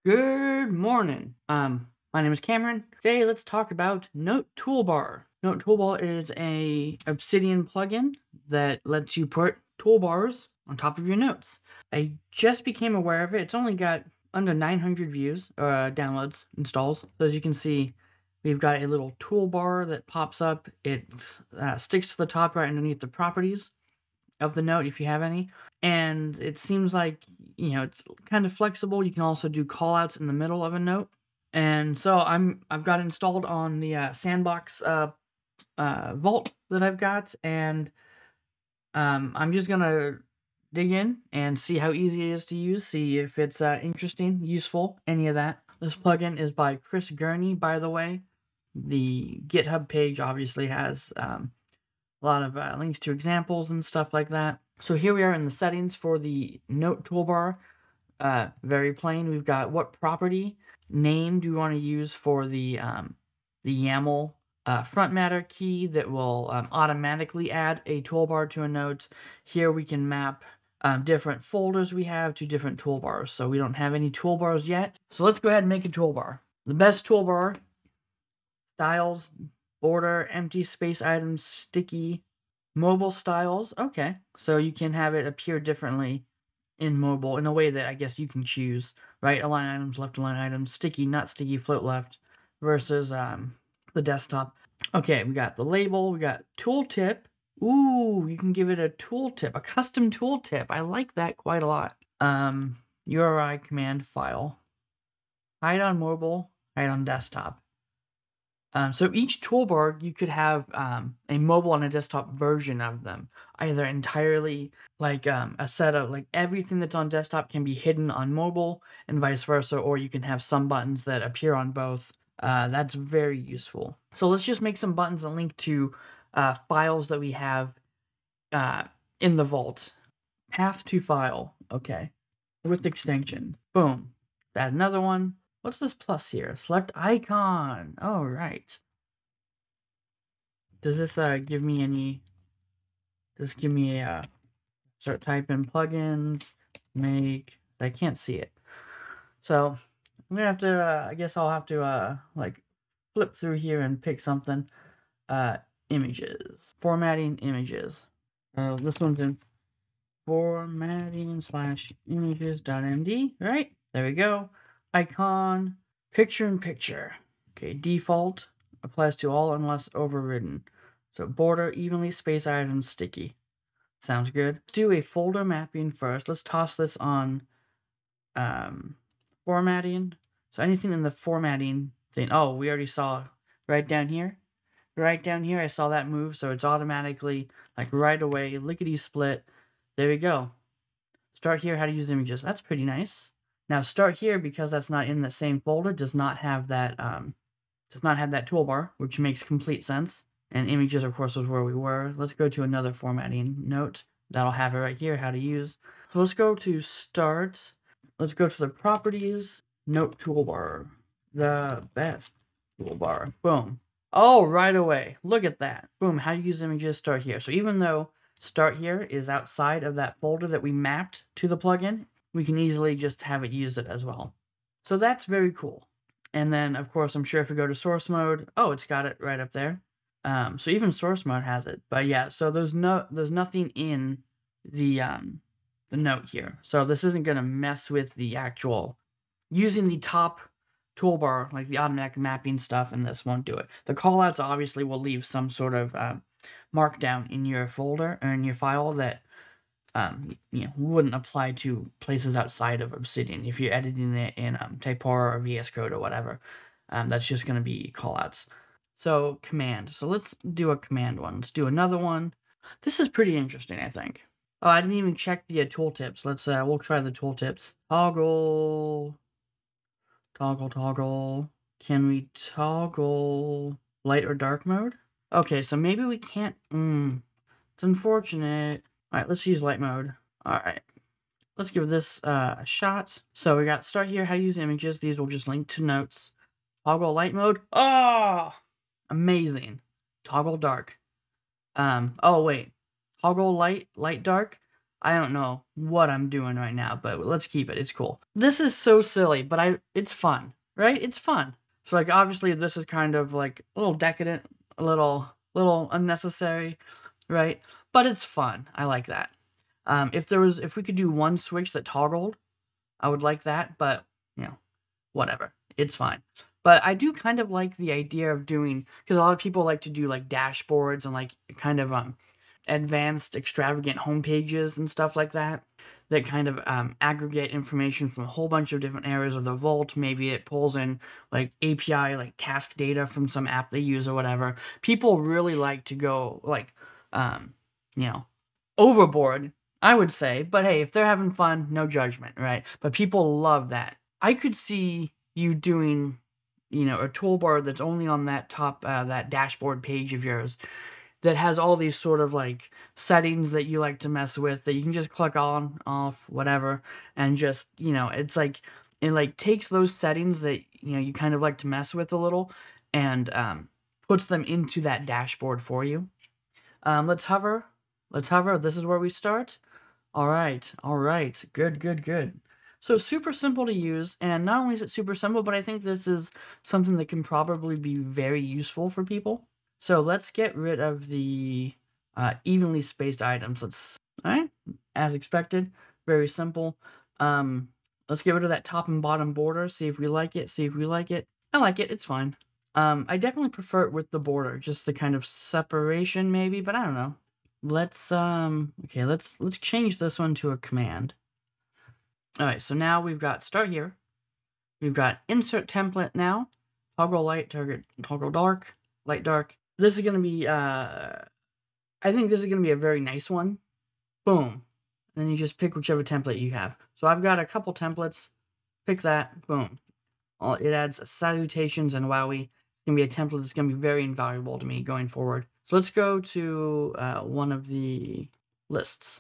Good morning. My name is Cameron. Today, let's talk about Note Toolbar. Note Toolbar is a Obsidian plugin that lets you put toolbars on top of your notes. I just became aware of it. It's only got under 900 views, downloads, installs. So as you can see, we've got a little toolbar that pops up. It sticks to the top right underneath the properties of the note if you have any. And it seems like, it's kind of flexible. You can also do callouts in the middle of a note. And so I've got it installed on the sandbox vault that I've got, and I'm just gonna dig in and see how easy it is to use, see if it's interesting, useful, any of that. This plugin is by Chris Gurney, by the way. The GitHub page obviously has a lot of links to examples and stuff like that. So here we are in the settings for the note toolbar. Very plain. We've got what property name do we want to use for the YAML frontmatter key that will automatically add a toolbar to a note. Here we can map different folders we have to different toolbars. So we don't have any toolbars yet. So let's go ahead and make a toolbar. The best toolbar: styles, border, empty space items, sticky, mobile styles. Okay, so you can have it appear differently in mobile in a way that I guess you can choose. Right align items, left align items, sticky, not sticky, float left, versus the desktop. Okay, we got the label, we got tooltip. Ooh, you can give it a tooltip, a custom tooltip. I like that quite a lot. URI command file. Hide on mobile, hide on desktop. So each toolbar, you could have a mobile and a desktop version of them, either entirely like a set of like everything that's on desktop can be hidden on mobile and vice versa, or you can have some buttons that appear on both. That's very useful. So let's just make some buttons and link to files that we have in the vault. Path to file. Okay. With extension. Boom. Add another one. What's this plus here? Select icon. All right. Does this give me any? Does give me a start typing plugins? Make. I can't see it. So I'm gonna have to. I guess I'll have to like flip through here and pick something. Images. Formatting images. This one's in formatting / images.md. Right there we go. Icon. Picture in picture. Okay. Default applies to all unless overridden. So border, evenly spaced items, sticky. Sounds good. Let's do a folder mapping first. Let's toss this on formatting. So anything in the formatting thing. Oh, we already saw right down here. Right down here, I saw that move. So it's automatically, like right away, lickety split. There we go. Start here, how to use images. That's pretty nice. Now start here, because that's not in the same folder, does not have that toolbar, which makes complete sense. And images, of course, was where we were. Let's go to another formatting note. That'll have it right here, how to use. So let's go to start. Let's go to the properties, note toolbar. The best toolbar. Boom. Oh, right away. Look at that. Boom, how to use images, start here. So even though start here is outside of that folder that we mapped to the plugin, we can easily just have it use it as well. So that's very cool. And then, of course, I'm sure if we go to source mode, oh, it's got it right up there. So even source mode has it. But yeah, so there's nothing in the note here. So this isn't going to mess with the actual using the top toolbar, like the automatic mapping stuff, and this won't do it. The callouts obviously will leave some sort of markdown in your folder or in your file that wouldn't apply to places outside of Obsidian. If you're editing it in Typora or VS Code or whatever, that's just going to be callouts. So command. So let's do a command one. Let's do another one. This is pretty interesting, I think. Oh, I didn't even check the tooltips. We'll try the tooltips. Toggle. Can we toggle light or dark mode? Okay, so maybe we can't. It's unfortunate. All right, let's use light mode. All right, let's give this a shot. So we got start here, how to use images. These will just link to notes. Toggle light mode. Oh, amazing. Toggle dark. Oh wait, toggle light dark. I don't know what I'm doing right now, but let's keep it. It's cool. This is so silly, but it's fun, right? It's fun. So like obviously this is kind of like a little decadent, a little unnecessary, right? But it's fun. I like that. If we could do one switch that toggled, I would like that, but you know, whatever. It's fine. But I do kind of like the idea of doing, because a lot of people like to do like dashboards and like kind of advanced extravagant homepages and stuff like that kind of aggregate information from a whole bunch of different areas of the vault. Maybe it pulls in like API like task data from some app they use or whatever. People really like to go like um you know overboard, I would say, but hey, if they're having fun, no judgment, right? But people love that. I could see you doing, a toolbar that's only on that top, that dashboard page of yours that has all these sort of like settings that you like to mess with that you can just click on, off, whatever, and just, it's like, it like takes those settings that, you kind of like to mess with a little and puts them into that dashboard for you. Let's hover. Let's hover. This is where we start. All right. All right. Good, good, good. So super simple to use, and not only is it super simple, but I think this is something that can probably be very useful for people. So let's get rid of the evenly spaced items. All right, as expected, very simple. Um, let's get rid of that top and bottom border, see if we like it, see if we like it. I like it, it's fine. I definitely prefer it with the border, just the kind of separation maybe, but I don't know. Let's okay, let's change this one to a command. All right, so now we've got start here. We've got insert template now. Toggle light, toggle dark, light dark. This is going to be I think this is going to be a very nice one. Boom. And then you just pick whichever template you have. So I've got a couple templates. Pick that. Boom. It adds salutations and wowie. It's going to be a template that's going to be very invaluable to me going forward. So let's go to one of the lists.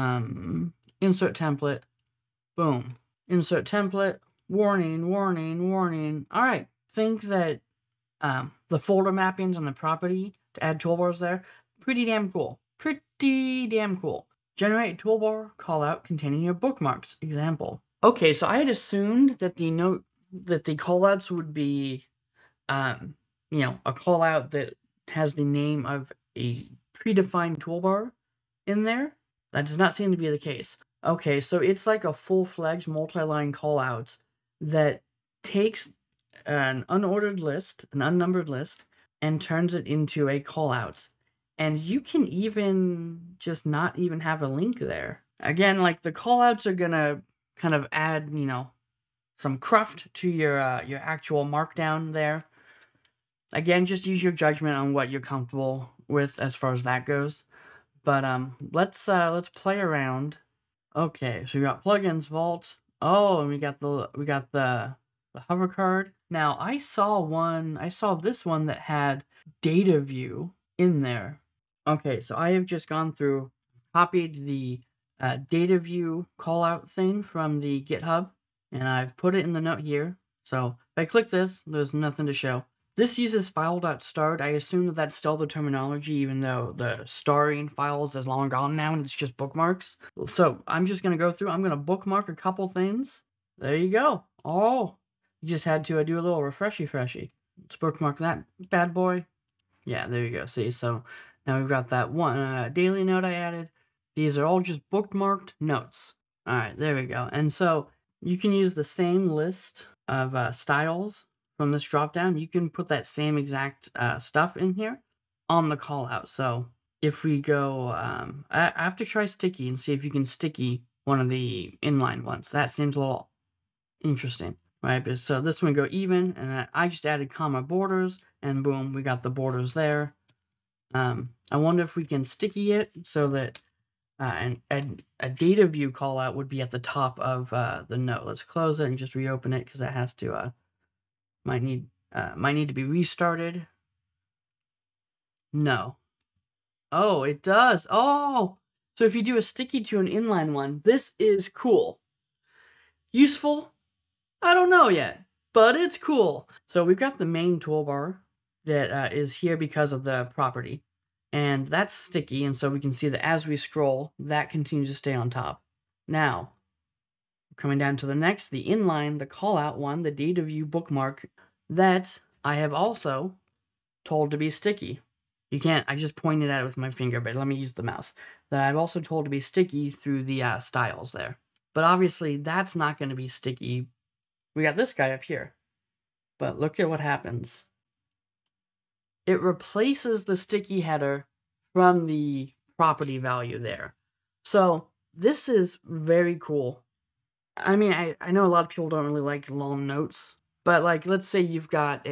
Insert template. Boom. Insert template. Warning, warning, warning. All right. Think that the folder mappings on the property to add toolbars there, pretty damn cool. Pretty damn cool. Generate toolbar callout containing your bookmarks. Example. Okay, so I had assumed that the callouts would be, a callout that has the name of a predefined toolbar in there. That does not seem to be the case. Okay, so it's like a full-fledged multi-line callout that takes an unordered list, an unnumbered list, and turns it into a callout. And you can even just not even have a link there. Again, like the callouts are gonna kind of add, some cruft to your actual markdown there. Again, just use your judgment on what you're comfortable with as far as that goes. But let's play around. Okay, so we got plugins, vault. Oh, and we got the hover card. Now I saw this one that had Dataview in there. Okay, so I have just gone through, copied the Dataview callout thing from the GitHub, and I've put it in the note here. So if I click this, there's nothing to show. This uses file.start. I assume that that's still the terminology, even though the starring files is long gone now and it's just bookmarks. So I'm just going to go through. I'm going to bookmark a couple things. There you go. Oh, you just had to do a little refreshy. Let's bookmark that bad boy. Yeah, there you go. See, so now we've got that one daily note I added. These are all just bookmarked notes. All right, there we go. And so you can use the same list of styles from this dropdown. You can put that same exact stuff in here on the callout. So if we go, I have to try sticky and see if you can sticky one of the inline ones. That seems a little interesting, right? But so this one go even, and I just added comma borders, and boom, we got the borders there. I wonder if we can sticky it so that a Dataview callout would be at the top of the note. Let's close it and just reopen it because it has to might need to be restarted. No. Oh, it does. Oh, so if you do a sticky to an inline one, this is cool. Useful? I don't know yet, but it's cool. So we've got the main toolbar that is here because of the property. And that's sticky, and so we can see that as we scroll, that continues to stay on top. Now, coming down to the next, the inline, the callout one, the Dataview bookmark, that I have also told to be sticky. You can't, I just pointed at it with my finger, but let me use the mouse. That I've also told to be sticky through the styles there. But obviously, that's not going to be sticky. We got this guy up here. But look at what happens. It replaces the sticky header from the property value there. So this is very cool. I mean, I know a lot of people don't really like long notes, but like let's say you've got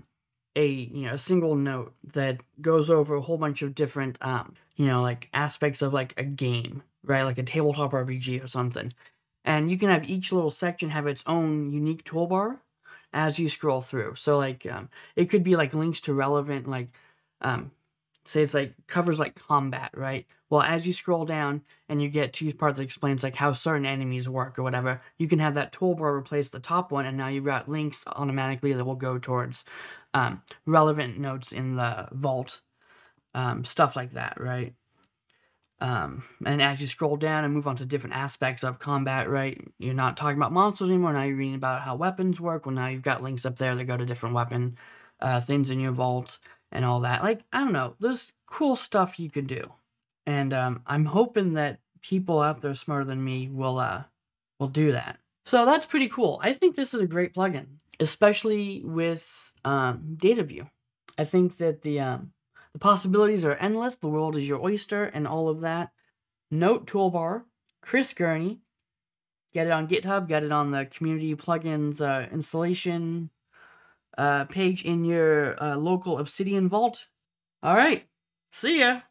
a single note that goes over a whole bunch of different like aspects of like a game, right? Like a tabletop RPG or something. And you can have each little section have its own unique toolbar as you scroll through. So like it could be like links to relevant like um say it's like covers like combat, right? Well, as you scroll down and you get to part that explains like how certain enemies work or whatever, you can have that toolbar replace the top one, and now you've got links automatically that will go towards relevant notes in the vault, stuff like that, right? And as you scroll down and move on to different aspects of combat, right? You're not talking about monsters anymore. Now you're reading about how weapons work. Well, now you've got links up there that go to different weapon things in your vault and all that. Like, I don't know. There's cool stuff you could do. And I'm hoping that people out there smarter than me will do that. So that's pretty cool. I think this is a great plugin, especially with Dataview. I think that the possibilities are endless. The world is your oyster, and all of that. Note Toolbar, Chris Gurney. Get it on GitHub. Get it on the community plugins installation page in your local Obsidian vault. All right. See ya.